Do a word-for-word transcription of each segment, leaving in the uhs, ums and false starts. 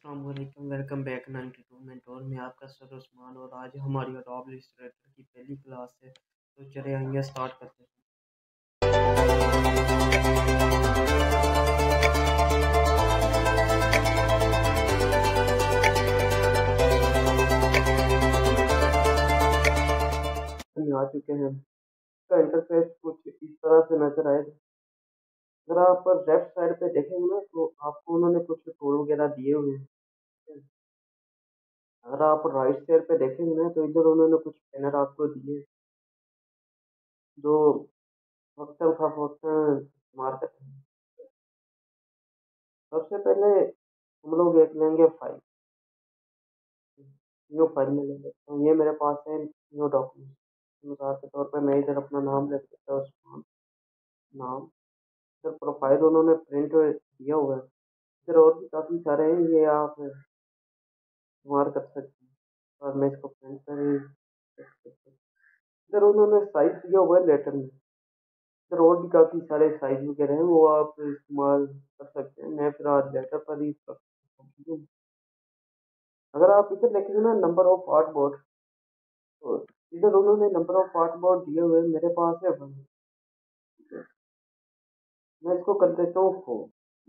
अस्सलाम वालेकुम, welcome back ninety two mentor में आपका सर उस्मान। और आज हमारी अडोब इलस्ट्रेटर की पहली क्लास है, तो चले आइए स्टार्ट करते हैं। हम आ चुके हैं। इसका इंटरफेस कुछ इस तरह से नजर आएगा। अगर आप लेफ्ट साइड पे देखेंगे ना तो आपको उन्होंने कुछ टूल वगैरह दिए हुए हैं। अगर आप राइट साइड पे देखेंगे ना तो इधर उन्होंने कुछ पैनल आपको दिए हैं, जो वक्तन फवक्तन इस्तेमाल करते हैं। सबसे पहले हम लोग एक लेंगे फाइल, न्यू फाइल में लेंगे। तो ये मेरे पास है न्यू डॉक्यूमेंट। मिसाल के तौर पे मैं इधर अपना नाम लिख देता हूँ, उस्मान नाम। इधर प्रोफाइल उन्होंने प्रिंट दिया हुआ है। इधर और भी काफ़ी सारे हैं, ये आप इस्तेमाल कर सकते हैं। और मैं इसको प्रिंट कर ही देख सकता हूँ। इधर उन्होंने साइज दिया हुआ है लेटर में। इधर और भी काफ़ी सारे साइज वगैरह हैं, वो आप इस्तेमाल कर सकते हैं। मैं फिर आज लेटर पर ही कर सकता हूँ। अगर आप इधर देखेंगे ना नंबर ऑफ आर्ट बोर्ड, तो इधर उन्होंने नंबर ऑफ आर्ट बोर्ड दिए हुए हैं, मेरे पास है वन। मैं इसको कर देता हूँ फोर।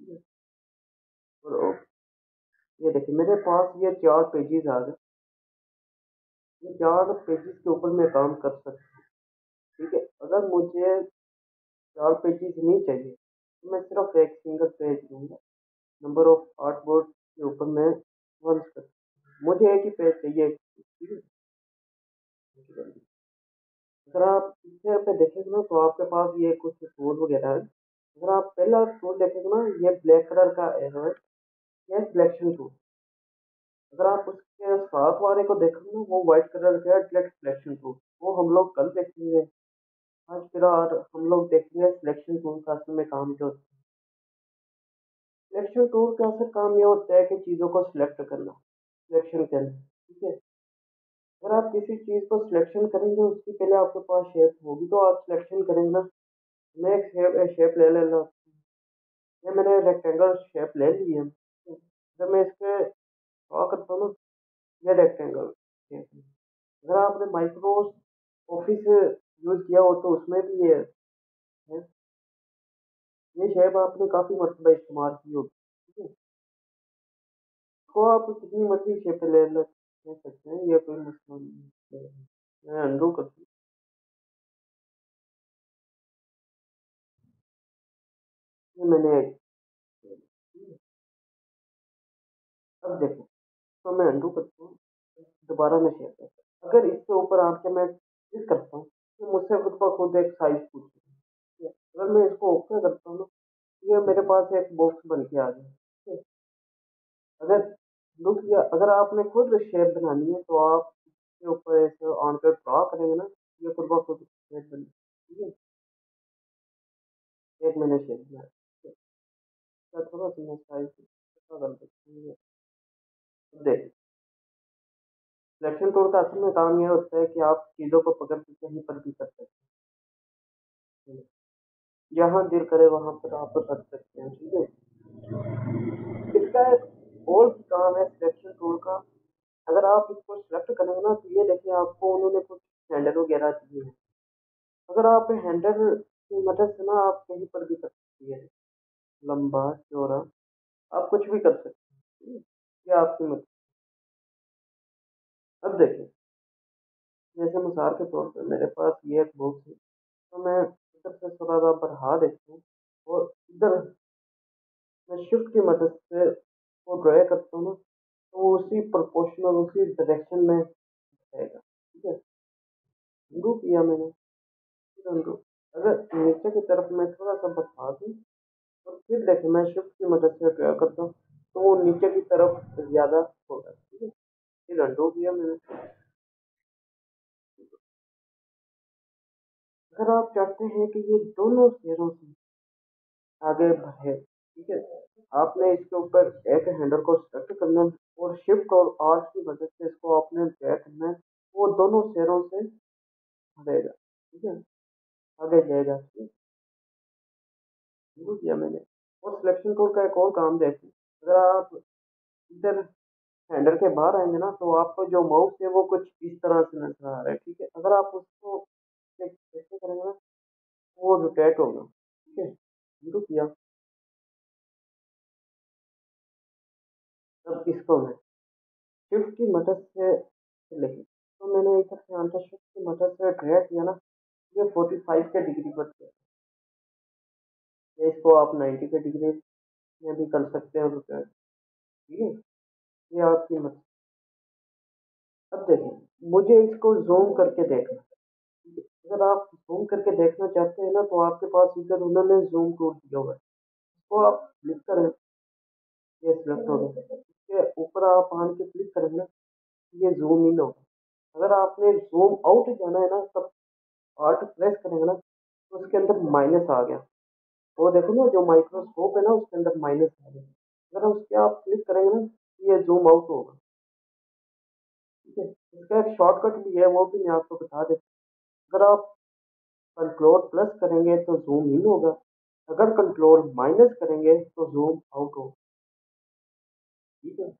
और ये देखिए मेरे पास ये चार पेजेस आ गए। ये चार पेजेस के ऊपर मैं काम कर सकता हूँ। ठीक है, अगर मुझे चार पेजेस नहीं चाहिए तो मैं सिर्फ एक सिंगल पेज लूंगा। नंबर ऑफ आर्ट बोर्ड के ऊपर मैं वन कर, मुझे एक ही पेज चाहिए। ठीक है, अगर आप इस पे देखेंगे ना तो आपके पास ये कुछ टूल वगैरह है। अगर आप पहला टूल देखेंगे ना, ये ब्लैक कलर का है, ये सिलेक्शन टूल। अगर आप उसके साथ वाले को देखोगे ना, वो व्हाइट कलर का है, डायरेक्ट सिलेक्शन टूल। वो हम लोग कल देखेंगे। आज फिलहाल हम लोग देखेंगे सिलेक्शन टूल का असल में काम क्या होता है। सिलेक्शन टूल का असल काम ये होता है कि चीज़ों को सिलेक्ट करना सिलेक्शन के अंदर। ठीक है, अगर आप किसी चीज़ को सिलेक्शन करेंगे उसकी पहले आपके पास शेप होगी तो आप सिलेक्शन करेंगे ना। मैं एक शेप शेप ले ले लो, ये मैंने रेक्टेंगल शेप ले ली है। जब मैं इसके ड्रॉ करता हूँ ना, ये रेक्टेंगल शेप है। अगर आपने माइक्रो ऑफिस यूज किया हो तो उसमें भी ये है। ये शेप आपने काफी मरतबा इस्तेमाल की होगी। ठीक है, इसको आप कितनी मर्जी शेप ले ले ले सकते हैं, ये कोई मसला नहीं है। मैं अंडू करती हूँ, ये मैंने एक- अब देखो, तो मैं अंडू करता हूँ, दोबारा मैं शेप करता हूँ। अगर इसके ऊपर आके मैं क्लिक करता हूँ तो मुझसे खुद ब खुद एक साइज पूछेगा। ठीक है, अगर मैं इसको ओके करता हूँ ना, ये मेरे पास एक बॉक्स बन के आ गया। ठीक है, अगर लुक या अगर आपने खुद शेप बनानी है तो आप इसके ऊपर ऐसे ऑन पे ड्रॉ करेंगे ना, ये खुद ब खुद शेप बन। ठीक है, एक मैंने शेप बनाया। ठीक है, तो थोड़ा सा मैं साइज कर देता हूँ। देख, सिलेक्शन टूल का असल में काम यह होता है कि आप चीज़ों को पकड़ के कहीं पर भी कर सकते हैं। जहाँ दिल करे वहाँ पर आप रख सकते हैं। ठीक है, इसका एक और भी काम है सिलेक्शन टूल का। अगर आप इसको सिलेक्ट करेंगे ना तो ये देखिए आपको उन्होंने कुछ हैंडल वगैरह दिए हैं। अगर आप हैंडल की मदद से ना आप कहीं पर भी कर सकती है, लंबा चौड़ा आप कुछ भी कर सकते हैं। ये आपकी मदद। अब देखिए, जैसे मिसाल के तौर पर मेरे पास ये एक बॉक्स है, तो मैं इधर से थोड़ा सा बढ़ा देता हूँ और इधर मैं शिफ्ट की मदद से वो ड्रा करता हूँ ना, तो वो उसी प्रोपोर्शनल उसी डायरेक्शन में जाएगा। ठीक है, अनडू किया मैंने, फिर अनडू। अगर नीचे की तरफ मैं थोड़ा सा बढ़ा दूँ और फिर देखिए मैं शिफ्ट की मदद से ड्रा करता हूँ तो वो नीचे की तरफ ज़्यादा होगा। ठीक है, फिर अनडू किया मैंने। अगर आप चाहते हैं कि ये दोनों शेयरों से आगे बढ़े, ठीक है, आपने इसके ऊपर एक हैंडल को सेलेक्ट करना है और शिफ्ट और आर की मदद से इसको आपने ड्रैग करना है। वो दोनों शेयरों से बढ़ेगा। ठीक है, आगे जाएगा। ठीक है, किया मैंने। और सिलेक्शन टूल का एक और काम देखें, अगर आप इधर हैंडल के बाहर आएंगे ना तो आपको जो माउस है वो कुछ इस तरह से नजर आ रहा है, ठीक है। अगर आप उसको एक ऐसे करेंगे ना वो रोटेट होगा, ठीक है। उनको किया, अब इसको मैं शिफ्ट की मदद से लिखी, तो मैंने इधर से आंसर शिफ्ट की मदद से ड्रैग किया ना, ये फोर्टी फाइव के डिग्री पर किया। या इसको आप नाइन्टी के डिग्री में भी कर सकते हैं रोटेट, ठीक है। ये आपकी मत। अब देखिए मुझे इसको जूम करके देखना है। अगर आप जूम करके देखना चाहते हैं ना तो आपके पास इधर उन्होंने जूम टूल दिया हुआ है, इसको आप क्लिक करें, ये सिलेक्ट हो गया, इसके ऊपर आप आन के क्लिक करेंगे ना, ये जूम इन होगा। अगर आपने जूम आउट जाना है ना तब आर्ट प्रेस करेंगे ना तो उसके अंदर माइनस आ गया, वो देखो ना जो माइक्रोस्कोप है ना उसके अंदर माइनस आ गया। अगर उस पर आप क्लिक करेंगे ना तो ये जूम आउट होगा, ठीक है। इसका एक शॉर्टकट भी है, वो भी मैं आपको बता देता हूँ। अगर आप कंट्रोल प्लस करेंगे तो जूम इन होगा, अगर कंट्रोल माइनस करेंगे तो जूम आउट होगा, ठीक है।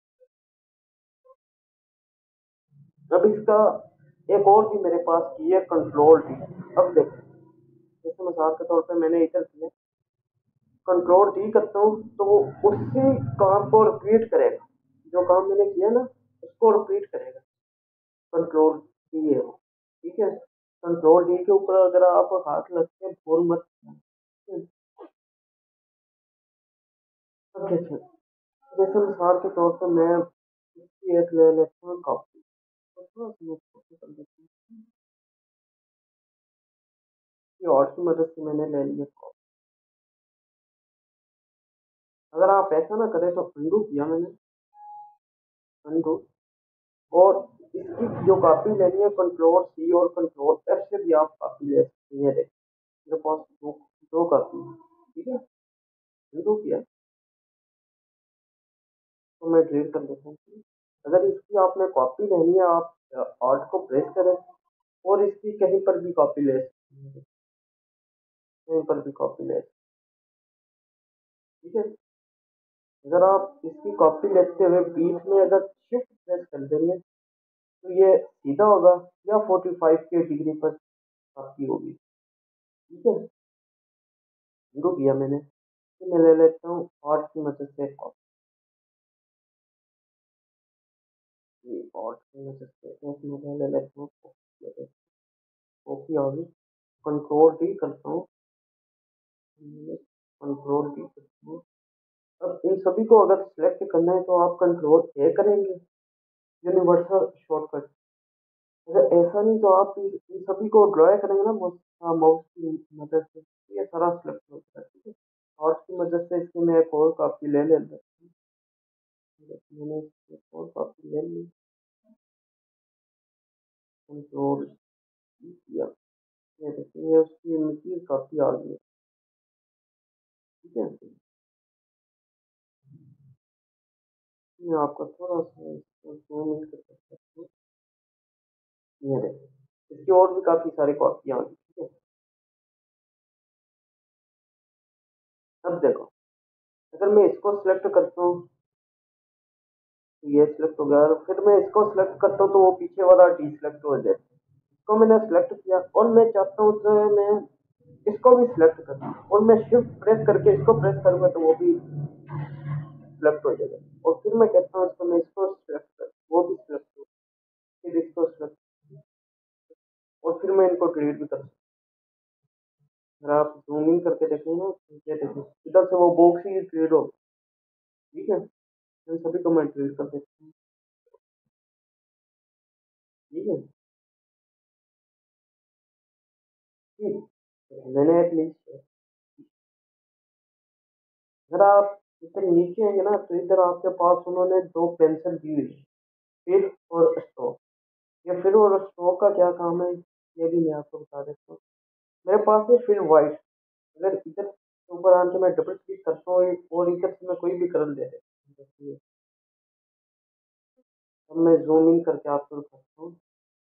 अब इसका एक और भी मेरे पास की है कंट्रोल डी। अब देखो जैसे मिसाल के तौर पे मैंने इधर किया, कंट्रोल डी करता हूँ तो वो उसी काम को रिपीट करेगा, जो काम मैंने किया ना उसको रिपीट करेगा। कंट्रोल डी है वो, ठीक है। कंट्रोल डी के ऊपर अगर आप हाथ लग के भूल मत करना। अब देखिए जैसे मिसाल के तौर पर मैं इसकी एक ले लेता हूँ कॉपी, तो थोड़ा सा मैं कॉपी कर देता हूँ, ये और की मदद से मैंने ले लिया कॉपी। अगर आप ऐसा ना करें तो अंडू किया मैंने, अंडू, और इसकी जो कॉपी लेनी है कंट्रोल सी और कंट्रोल एफ से भी आप कॉपी ले सकते हैं। देखिए मेरे पास दो दो कॉपी है, ठीक है। अंडू किया तो मैं डिलीट कर देता हूँ। अगर इसकी आपने कॉपी लेनी है आप ऑल्ट को प्रेस करें और इसकी कहीं पर भी कॉपी ले सकते हैं, कहीं पर भी कॉपी ले, ठीक है। अगर आप इसकी कॉपी लेते हुए बीच में अगर शिफ्ट प्रेस कर देंगे तो ये सीधा होगा या फोर्टी फाइव के डिग्री पर कॉपी होगी, ठीक है। शुरू किया मैंने, तो मैं ले लेता हूँ ऑट की मदद से कॉपी, ऑट की मदद से एक मैं ले लेता हूँ कॉपी होगी, कंट्रोल डी करता हूँ, कंट्रोल डी करता हूँ। अब इन सभी को अगर सिलेक्ट करना है तो आप कंट्रोल ए करेंगे, यूनिवर्सल शॉर्टकट। अगर ऐसा नहीं तो आप इन इन सभी को ड्रॉ करेंगे ना माउस की मदद से तो ये सारा सिलेक्ट हो जाएगा, ठीक है। और की मदद से इसकी मैं एक और कॉपी ले लेता हूँ, मैंने एक और कॉपी ले ली, कंट्रोल किया, ये देखिए ये उसकी इमेज कॉपी आ गई है, ठीक है। मैं आपको थोड़ा सा इसको zoom in कर सकता हूँ, ये देखिए इसकी और भी काफी सारी कॉपियाँ आ गई, ठीक है। अब देखो अगर मैं इसको सिलेक्ट करता हूँ तो ये सिलेक्ट हो गया, और फिर मैं इसको सिलेक्ट करता हूँ तो वो पीछे वाला डी सिलेक्ट हो जाता है। इसको मैंने सिलेक्ट किया और मैं चाहता हूँ कि मैं इसको भी सिलेक्ट करूँ और मैं शिफ्ट प्रेस करके इसको प्रेस करूंगा तो वो भी सिलेक्ट हो जाएगा, और फिर मैं कहता हूँ इसको मैं इसको सिलेक्ट कर वो भी सिलेक्ट हो, फिर इसको सिलेक्ट और फिर मैं इनको डिलीट भी कर सकता हूँ। अगर आप जूम इन करके देखेंगे ना तो ये देखिए इधर से वो बॉक्स ही डिलीट हो, ठीक है। इन सभी को मैं डिलीट कर देता हूँ, ठीक है। ठीक, मैंने एक लिंक, अगर आप इधर नीचे आएंगे ना तो इधर आपके पास उन्होंने दो पेंसिल दी हुई है, फिर और स्ट्रोक। ये फिर और स्ट्रोक का क्या काम है ये भी मैं आपको बता देता हूँ। मेरे पास है फिल वाइट, अगर इधर ऊपर आके मैं डबल क्लिक करता हूँ और इधर से मैं कोई भी कलर दे देता हूँ, अब मैं जूम इन करके आपको दिखाता हूँ,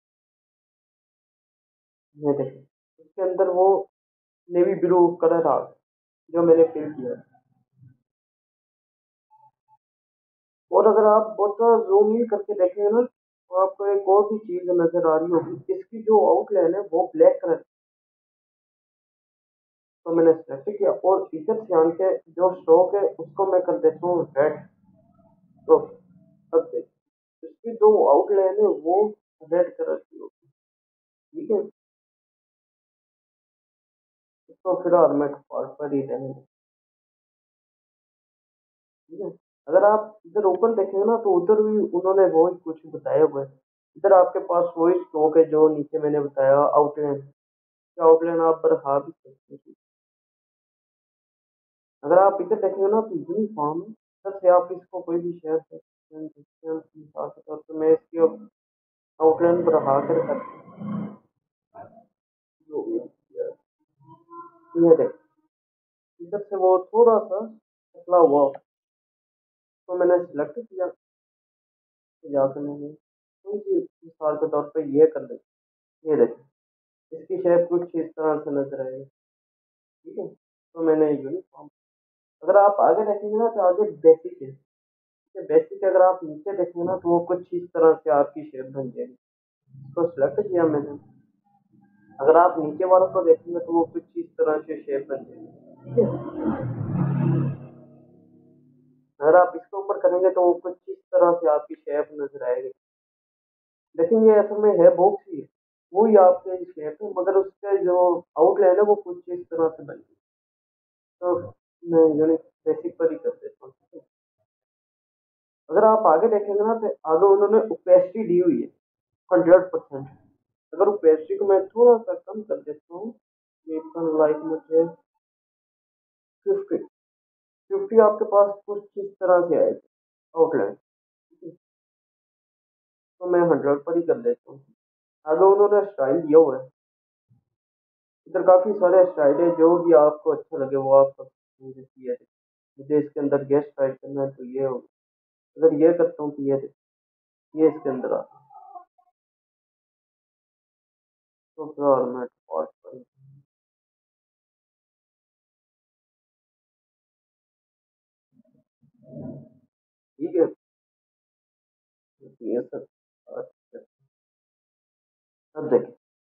ये देखिए इसके अंदर वो नेवी ब्लू कलर आ गया जो मैंने फिल किया है। और अगर आप बहुत जूम इन करके देखेंगे ना तो आपको एक और भी चीज नजर आ रही होगी, इसकी जो आउटलाइन है वो ब्लैक कलर। तो मैंने सेलेक्ट किया और इधर से आन के जो स्ट्रोक है उसको मैं कर देता हूँ रेड। तो अब देखिए इसकी जो आउटलाइन है वो रेड कलर की होगी। ठीक है, तो फिलहाल मैं डिफॉल्ट पर ही रहने दूँ। ठीक है, अगर आप इधर ऊपर देखेंगे ना तो उधर भी उन्होंने वो ही कुछ बताया हुआ है। इधर आपके पास वही स्ट्रोक है जो नीचे मैंने बताया आउटलाइन। आउटलाइन आप बढ़ा भी सकते हैं। अगर आप इधर देखेंगे ना तो यूनिफॉर्म है, इधर से आप इसको कोई भी शेयर कर सकते हैं डिस्टेंस के हिसाब से। तो मैं इसकी आउटलाइन बढ़ा कर करता हूँ। ये देख, इधर से वो थोड़ा सा पतला हुआ, तो मैंने सेलेक्ट किया, तो जाकर मैंने थोड़ी सी मिसाल के तौर पर ये कर दी। ये देखिए इसकी शेप कुछ इस तरह से नजर आएगी। ठीक है, तो मैंने यूनिफॉर्म, अगर आप आगे देखेंगे ना तो आगे बेसिक है। बेसिक अगर आप नीचे देखेंगे ना तो वो कुछ इस तरह से आपकी शेप बन जाएगी। इसको सिलेक्ट किया मैंने, अगर आप नीचे वालों को देखेंगे तो वो कुछ इस तरह से शेप बन जाएगी। ठीक है, अगर आप इसके ऊपर करेंगे तो वो कुछ इस तरह से आपकी शेप नजर आएगी। लेकिन ये असल में है बॉक्स ही, वही आपके शेप है, मगर उसके जो आउटलाइन है वो कुछ इस तरह से बन गई। तो मैं यूनिक बेसिक पर ही कर देता हूँ। अगर आप आगे देखेंगे ना तो आगे उन्होंने ओपेसिटी दी हुई है हंड्रेड परसेंट। अगर ओपेसिटी को मैं थोड़ा सा कम कर देता हूँ, लाइक मुझे फिफ्टी, फिफ्टी आपके पास कुछ इस तरह से आएगी आउटलाइन। तो मैं हंड्रेड पर ही कर देता हूँ। आगे उन्होंने स्टाइल दिया हुआ है, इधर काफी सारे स्टाइल है, जो भी आपको अच्छा लगे वो आप कर सकते हैं। जैसे ये मुझे इसके अंदर गेस्ट टाइप करना है तो ये होगा, अगर ये करता हूँ तो ये ये इसके अंदर आता है। तो फिर मैं डिफॉल्ट पर, ठीक है, ये सब। अच्छा, अब देखिए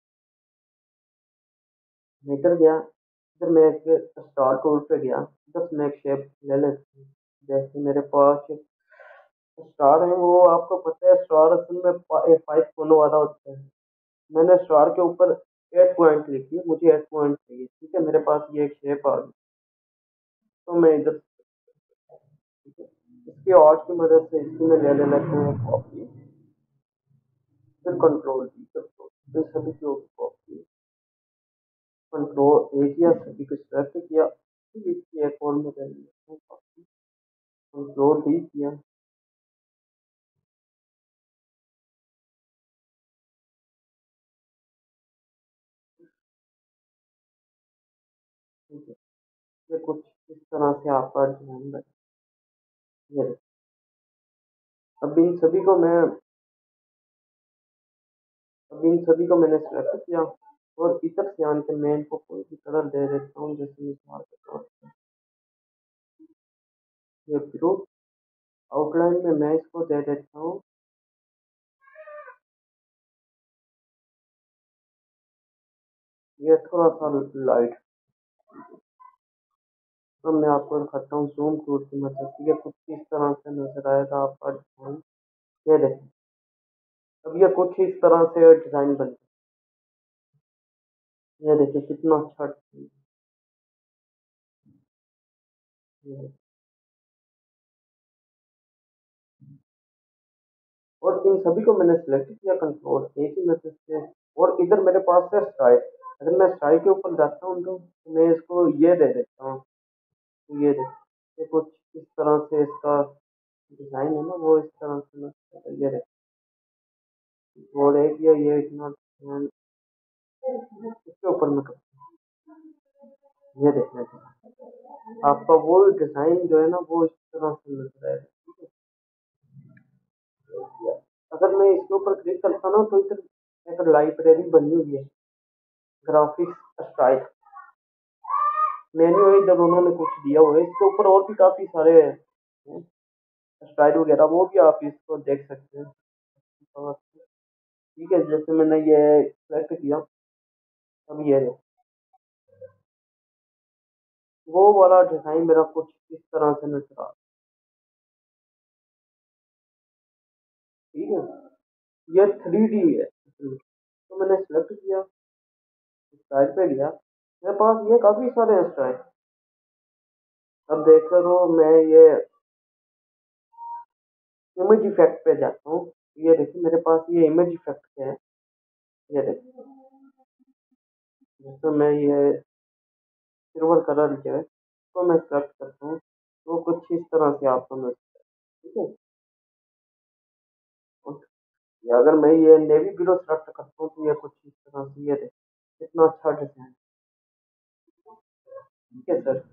मैं इधर गया, इधर मैं एक स्टार टूल पे गया, बस मैं एक शेप ले लेता हूँ। जैसे मेरे पास स्टार है, वो आपको पता है स्टार असल में फाइव कोनों वाला होता है। मैंने स्टार के ऊपर एट पॉइंट लिखी, मुझे एट पॉइंट चाहिए। ठीक है, मेरे पास ये एक शेप आ गई, तो मैं इधर, ठीक है, इसके आर्ट की मदद से इसकी मैं ले लेना हूँ कॉपी, फिर कंट्रोल डी, कंट्रोल फिर सभी की कॉपी, कंट्रोल ए किया, सभी को सेलेक्ट किया, फिर इसकी एक और में ले लेता हूँ कॉपी, कंट्रोल डी किया। ठीक है, ये कुछ इस तरह से आपका डिजाइन बने। ये देखिए, अब इन सभी को मैं अब इन सभी को मैंने सेलेक्ट किया, और इधर से आन के मैं इनको कोई भी कलर दे देता हूँ, जैसे मिसाल के तौर पर ये ग्रुप आउटलाइन में मैं इसको दे देता हूँ, ये थोड़ा सा लाइट। तो मैं आपको दिखाता हूँ जूम टूल की मदद से, ये कुछ इस तरह से नजर आएगा आपका डिजाइन। ये देखिए, अब ये कुछ इस तरह से डिजाइन बन गया। ये देखिए कितना अच्छा design है। और इन सभी को मैंने सिलेक्ट किया कंट्रोल ए की मदद से, और इधर मेरे पास है स्टाइल। अगर मैं स्टाइल के ऊपर जाता हूँ तो मैं इसको ये दे देता हूँ, तो ये देखिए, ये कुछ इस तरह से इसका डिजाइन है ना, वो इस तरह से ना, ये देखिए और एक ये ये इतना design इसके ऊपर मैं करता हूँ। ये देखना चाहिए आपका वो डिजाइन जो है ना वो इस तरह से नजर आएगा। ठीक है, अगर मैं इसके ऊपर क्लिक करता हूँ ना तो इधर एक लाइब्रेरी बनी हुई है, ग्राफिक्स स्टाइल मेन्यू है, इधर उन्होंने कुछ दिया हुआ है, इसके ऊपर और भी काफी सारे हैं। स्टाइल वगैरह वो भी आप इसको देख सकते हैं। और ठीक है, जैसे मैंने ये सेलेक्ट किया, अब ये है, वो वाला डिजाइन मेरा कुछ इस तरह से नजर आ रहा है। ठीक है, ये थ्री डी है इसमें। तो मैंने सेलेक्ट किया, स्टाइल पे गया, मेरे पास ये काफी सारे स्टाइल। अब देख करो, मैं ये इमेज इफेक्ट पे जाता हूँ। ये देखिए मेरे पास ये इमेज इफेक्ट है, ये देखिए, जिसमें मैं ये सिल्वर कलर जो है तो मैं सेलेक्ट करता हूँ, तो कुछ इस तरह से आपको मिलता है। ठीक है, और या अगर मैं ये नेवी ब्लू सेलेक्ट करता हूँ तो ये कुछ इस तरह से, ये देखिए कितना अच्छा डिजाइन। ठीक है सर,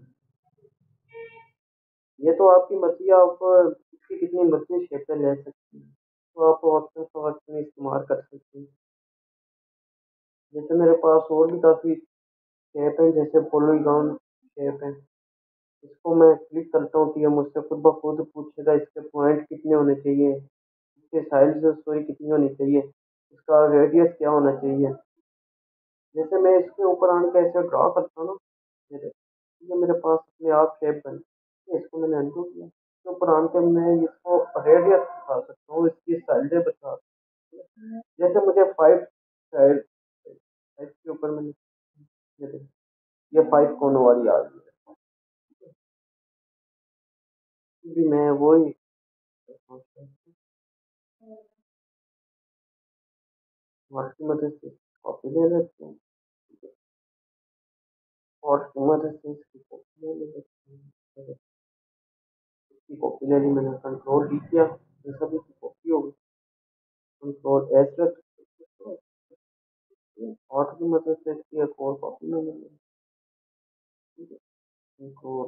ये तो आपकी मर्जी, आप इसकी कितनी मर्जी शेपें ले सकते हैं, तो आप ऑप्शन का ऑप्शन इस्तेमाल कर सकते हैं। जैसे मेरे पास और भी काफ़ी शेप हैं, जैसे पोलीगॉन शेप है, इसको मैं क्लिक करता हूँ तो ये मुझसे खुद ब खुद पूछेगा इसके पॉइंट कितने होने चाहिए, इसके साइज सॉरी कितनी होनी चाहिए, इसका रेडियस क्या होना चाहिए। जैसे मैं इसके ऊपर आने के ऐसे ड्रॉ करता हूँ ना, ये देखो ये मेरे पास अपने आप शेप बन गई। इसको मैंने अनडू किया, इसके ऊपर आने के मैं इसको रेडियस बता सकता हूँ, इसकी साइडें बता सकता हूँ। जैसे मुझे फाइव साइड, फाइव के ऊपर मैंने ये देखो, ये फाइव कोनों वाली आ गई है। भी मैं वही वर्ड की मदद से कॉपी ले लेते हैं, और की मदद से इसकी कॉपी ले लेते हैं। इसकी कॉपी ले ली मैंने, कंट्रोल डी किया, इन सभी की कॉपी हो गई। कंट्रोल एस रख, और की मदद से इसकी एक और कॉपी ले लेंगे। ठीक है, कंट्रोल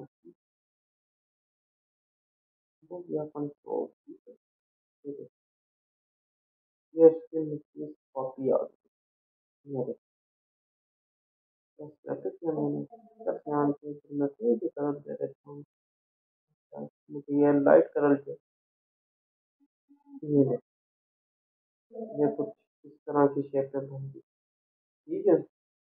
हो गया, कंट्रोल। ठीक है, ये इसके नीचे कॉपी आ गई मेरे, ऐसे किया मैंने। बस यहाँ पे फिर मैं कोई भी कलर दे देता हूँ, मुझे ये लाइट कलर दे, ये ले, ये कुछ इस तरह की शेप है बन गई। ठीक है,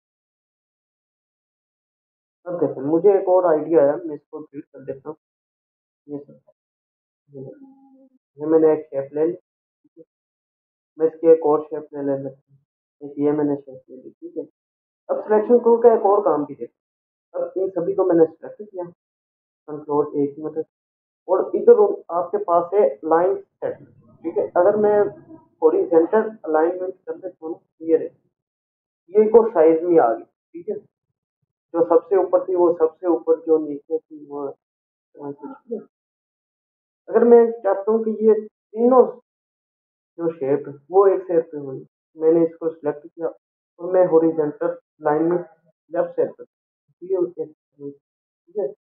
अब देखो मुझे एक और आइडिया आया, मैं इसको क्लिक कर देता हूँ। ये सब, ये ये मैंने एक शेप ले ली। ठीक है, मैं इसकी एक और शेप ले ले लेता हूँ, एक ये मैंने शेप ले ली। ठीक है, अब सिलेक्शन टूल का एक और काम भी देखो। अब इन सभी को मैंने सिलेक्ट किया, कंट्रोल ए की मदद, और इधर आपके पास है लाइन सेट। ठीक है, अगर मैं हॉरिजॉन्टल अलाइनमेंट कर देता हूँ ना, तो ये देखो, ये को साइज में आ गई। ठीक है, जो सबसे ऊपर थी वो सबसे ऊपर, जो नीचे थी वो वैसे। ठीक है, अगर मैं चाहता हूँ कि ये तीनों जो शेप है वो एक शेप पे होनी, मैंने इसको सिलेक्ट किया और मैं हॉरिजॉन्टल लाइन में लेफ्ट साइड पर, ये उसके। ठीक है,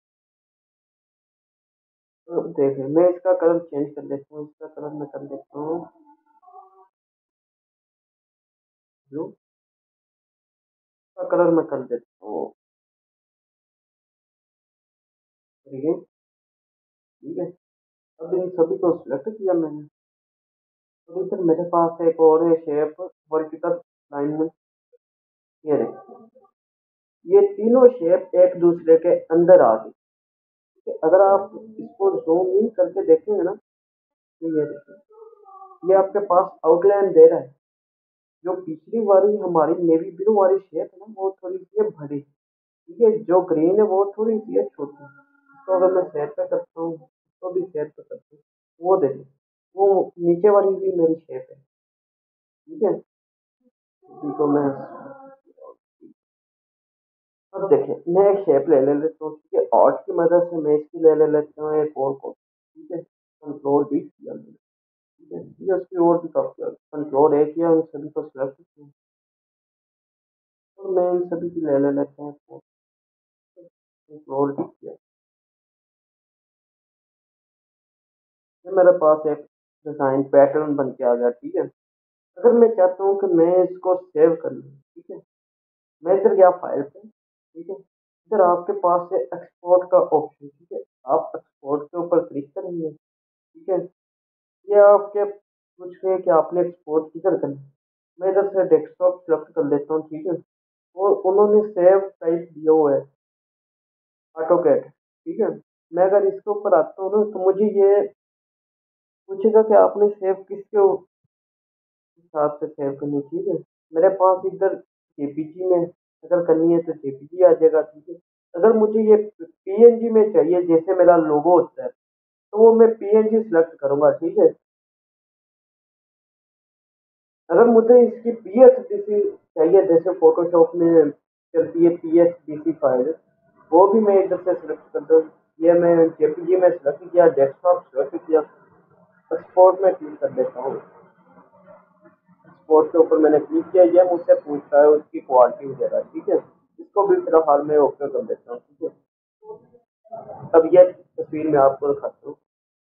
तो देख मैं इसका कलर चेंज कर देता हूँ, इसका कलर मैं कर देता हूँ ब्लू, का कलर मैं कर देता हूँ ग्रीन। ठीक है, अब इन सभी को सिलेक्ट किया मैंने, तो फिर मेरे पास एक और है शेप वर्टिकल लाइन में, ये देखिए, ये तीनों शेप एक दूसरे के अंदर आ गई। ठीक है, अगर आप इसको जूम इन करके देखेंगे ना, तो ये देखिए, ये आपके पास आउटलाइन दे रहा है। जो पिछली वाली हमारी नेवी ब्लू वाली शेप है ना, वो थोड़ी सी है बड़ी। ठीक है, जो ग्रीन है वो थोड़ी सी है छोटी। तो अगर मैं शेप पे करता हूँ, तो भी शेप पे करता हूँ, वो देखिए, वो नीचे वाली भी मेरी शेप है। ठीक है, इसी को मैं, अब देखिए मैं एक शेप ले ले लेता हूँ। ठीक है, ऑट की मदद से मैं इसकी ले ले लेता हूँ एक और को। ठीक है, कंट्रोल भी किया मैंने। ठीक है, ये उसकी और भी काफी, कंट्रोल ए किया, उन सभी को सिलेक्ट किया और मैं इन सभी की ले ले लेता हूँ, कंट्रोल भी किया। ये मेरे पास एक डिजाइन पैटर्न बन के आ गया। ठीक है, अगर मैं चाहता हूँ कि मैं इसको सेव कर लूँ, ठीक है, मैं इधर गया फाइल पे। ठीक है, इधर आपके पास है एक्सपोर्ट का ऑप्शन। ठीक है, आप एक्सपोर्ट के ऊपर क्लिक करेंगे, ये आपके पूछ रहे हैं कि आपने एक्सपोर्ट किधर करना है। मैं इधर से डेस्कटॉप सेलेक्ट कर लेता हूँ, ठीक है। और उन्होंने सेव टाइप दिया हुआ है ऑटोकैड, ठीक है। मैं अगर इसके ऊपर आता हूँ ना तो मुझे ये पूछेगा कि आपने सेव किसके हिसाब से सेव करनी है, ठीक है। मेरे पास इधर जेपीजी में अगर करनी है तो जेपीजी आ जाएगा, ठीक है। अगर मुझे ये पीएनजी में चाहिए जैसे मेरा लोगो होता है तो वो मैं पीएनजी सिलेक्ट करूंगा, ठीक है। अगर मुझे इसकी पीएसडीसी चाहिए जैसे फोटोशॉप में चलती है पीएसडीसी फाइल, वो भी मैं इधर से सिलेक्ट कर दूँ। ये मैं जेपीजी में सिलेक्ट किया, डेस्कटॉप सिलेक्ट किया, एक्सपोर्ट में क्लिक कर देता हूँ। एक्सपोर्ट के ऊपर मैंने क्लिक किया, ये मुझसे पूछता है उसकी क्वालिटी वगैरह, ठीक है। इसको भी फिलहाल मैं ओके कर देता हूँ, ठीक है। अब ये तस्वीर मैं आपको दिखाता हूँ।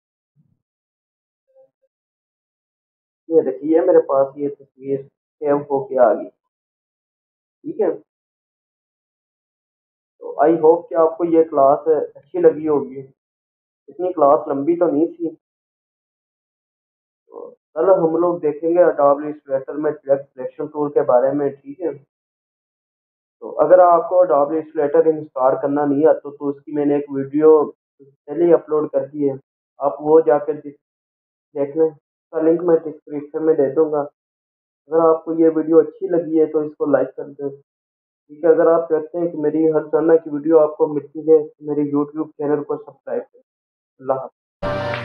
ये देखिए मेरे पास ये तस्वीर सेव होके आ गई, ठीक है। तो आई होप कि आपको ये क्लास अच्छी लगी होगी। इतनी क्लास लंबी तो नहीं थी। तो कल हम लोग देखेंगे अडोबे इलस्ट्रेटर में टेक्स्ट सिलेक्शन टूल के बारे में, ठीक है। तो अगर आपको अडोबे इलस्ट्रेटर इंस्टॉल करना नहीं आता तो उसकी मैंने एक वीडियो पहले ही अपलोड कर दी है, आप वो जाकर देख लें। उसका लिंक मैं डिस्क्रिप्शन में दे दूंगा। अगर आपको ये वीडियो अच्छी लगी है तो इसको लाइक कर दें, ठीक है। अगर आप चाहते हैं कि मेरी हर तरह की वीडियो आपको मिलती है तो मेरे यूट्यूब चैनल को सब्सक्राइब करें। अल्लाह हाफ़िज़।